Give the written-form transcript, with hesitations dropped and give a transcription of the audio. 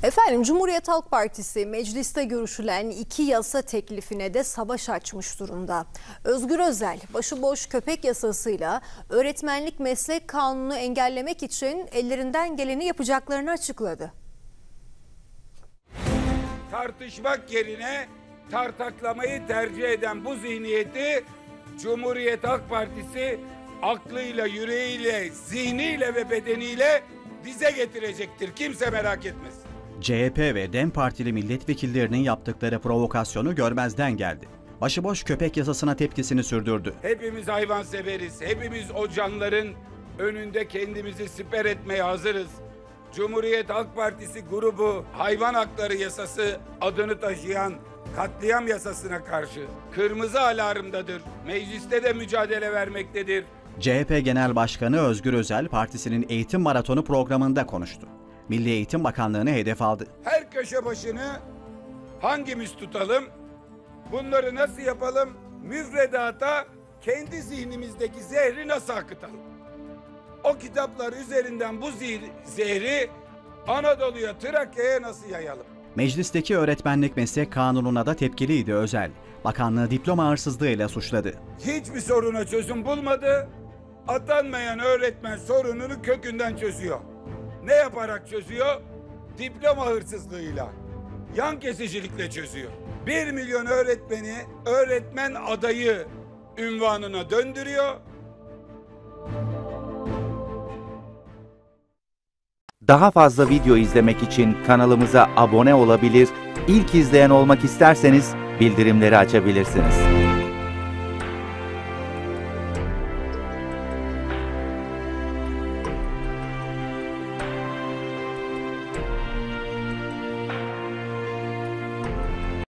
Efendim, Cumhuriyet Halk Partisi mecliste görüşülen 2 yasa teklifine de savaş açmış durumda. Özgür Özel, başıboş köpek yasasıyla öğretmenlik meslek kanununu engellemek için ellerinden geleni yapacaklarını açıkladı. Tartışmak yerine tartaklamayı tercih eden bu zihniyeti Cumhuriyet Halk Partisi aklıyla, yüreğiyle, zihniyle ve bedeniyle dize getirecektir. Kimse merak etmesin. CHP ve DEM Partili milletvekillerinin yaptıkları provokasyonu görmezden geldi. Başıboş köpek yasasına tepkisini sürdürdü. Hepimiz hayvan severiz. Hepimiz o canların önünde kendimizi siper etmeye hazırız. Cumhuriyet Halk Partisi grubu hayvan hakları yasası adını taşıyan katliam yasasına karşı kırmızı alarmdadır. Mecliste de mücadele vermektedir. CHP Genel Başkanı Özgür Özel, partisinin eğitim maratonu programında konuştu. Milli Eğitim Bakanlığı'nı hedef aldı. Her köşe başını hangimiz tutalım? Bunları nasıl yapalım? Müfredata kendi zihnimizdeki zehri nasıl akıtalım? O kitaplar üzerinden bu zehri Anadolu'ya, Trakya'ya nasıl yayalım? Meclisteki öğretmenlik meslek kanununa da tepkiliydi Özel. Bakanlığı diploma hırsızlığıyla suçladı. Hiçbir soruna çözüm bulmadı. Atanmayan öğretmen sorununu kökünden çözüyor. Ne yaparak çözüyor? Diploma hırsızlığıyla, yan kesicilikle çözüyor. 1 milyon öğretmeni öğretmen adayı unvanına döndürüyor. Daha fazla video izlemek için kanalımıza abone olabilir, ilk izleyen olmak isterseniz bildirimleri açabilirsiniz.